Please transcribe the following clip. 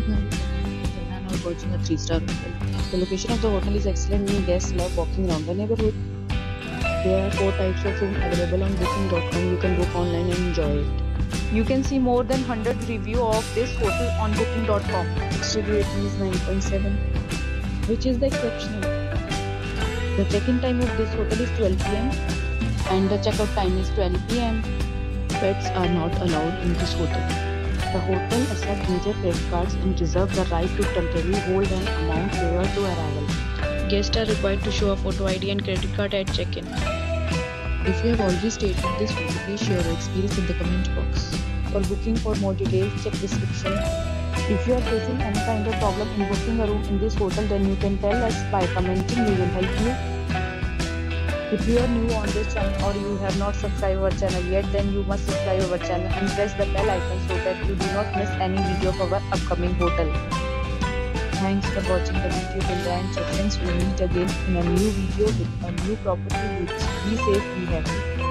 Jalan or watching a 3-star hotel. The location of the hotel is excellent and guests love walking around the neighborhood. There are 4 types of room available on booking.com. You can book online and enjoy it. You can see more than 100 review of this hotel on booking.com. Its review rating is 9.7, which is the exceptional. The check-in time of this hotel is 12 p.m. and the check-out time is 12 p.m. Pets are not allowed in this hotel. The hotel accepts major credit cards and reserves the right to temporarily hold an amount prior to arrival. Guests are required to show a photo ID and credit card at check-in. If you have already stayed in this hotel, please share your experience in the comment box. For booking for more details, check description. If you are facing any kind of problem in booking a room in this hotel, then you can tell us by commenting. We will help you. If you are new on this channel or you have not subscribed our channel yet, then you must subscribe our channel and press the bell icon so that you do not miss any video of our upcoming hotel. Thanks for watching the video till the end. So friends, we will meet again in a new video with a new property. Be safe, be happy.